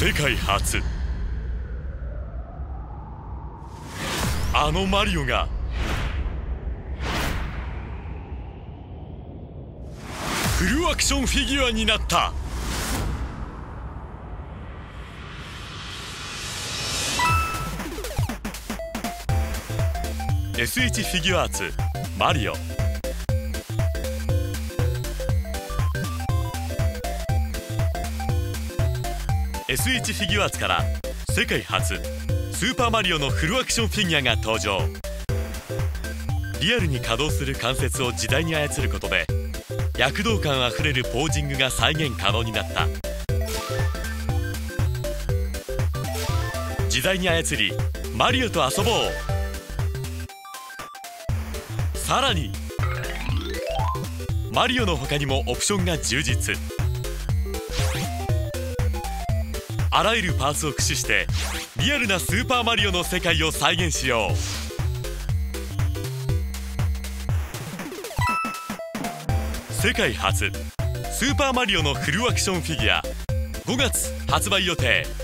世界初、あのマリオがフルアクションフィギュアになった。S1 フィギュアーツマリオ。S1 フィギュアーツから世界初スーパーマリオのフルアクションフィギュアが登場。リアルに稼働する関節を自在に操ることで躍動感あふれるポージングが再現可能になった。自在に操りマリオと遊ぼう。さらにマリオの他にもオプションが充実。あらゆるパーツを駆使してリアルなスーパーマリオの世界を再現しよう。世界初スーパーマリオのフルアクションフィギュア5月発売予定。